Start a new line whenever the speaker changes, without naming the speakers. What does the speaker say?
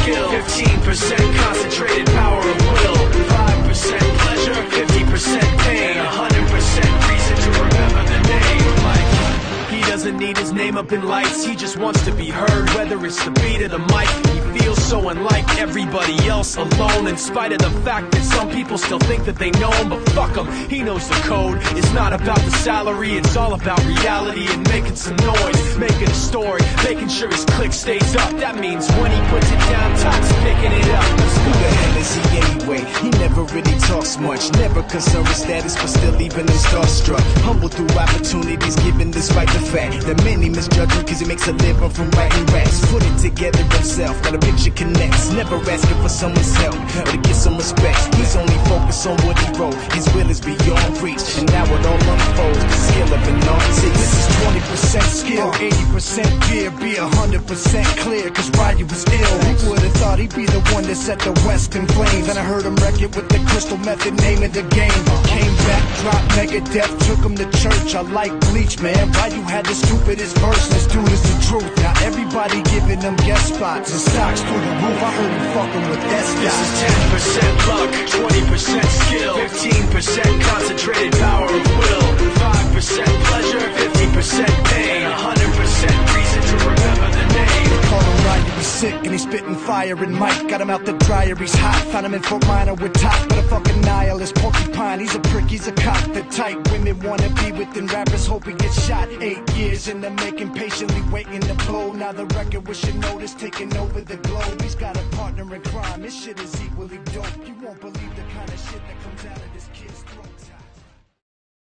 skill, 15% concentrated power of will, 5% pleasure, 50% pain, 100% reason to remember the name. Like, he doesn't need his name up in lights, he just wants to be heard, whether it's the beat or the mic. He feels so unlike everybody else, alone, in spite of the fact that some people still think that they know him. But fuck him, he knows the code. It's not about the salary, it's all about reality and making some noise, making a story, making sure his click stays up. That means when he puts it down, Todd's picking it up.
Who the hell is he anyway? He never really talks much, never concerned with status, but still leaving him starstruck. Humble through opportunities, given despite the fact that many misjudge him cause he makes a living from writing raps. Put it together himself, got a picture connects, never asking for someone's help or to get some respect. He's only focused on what he wrote, his will is beyond reach, and now it all unfolds, the skill of an artist.
This is 20% skill, 80% gear, be 100% clear, cause Ryu was ill. Who would've thought he'd be the one that set the West in flames? And I heard him wreck it with the crystal method, name of the game. Came back, dropped Megadeth, took him to church. I like Bleach, man. Ryu had the stupidest verse, this dude is the truth. Now everybody giving them guest spots and stocks through the roof. I heard him fucking with that stock.
This is 10% luck, 20% skill, 15% concentrated power of will, 5% pleasure, 50% pain, 100% reason to remember the name.
Call him Ryu, he's sick and he's spitting fire. And Mike got him out the dryer, he's hot. Found him in Fort Minor with top, but a fucking nihilist porcupine. He's a prick, he's a cock. The type women wanna be within, rappers hope he gets shot. 8 years in the making, patiently waiting to blow. Now the record with your notice taking over the globe. He's got a partner in crime, this shit is equally dope. You won't believe the kind of shit that comes out of this kid.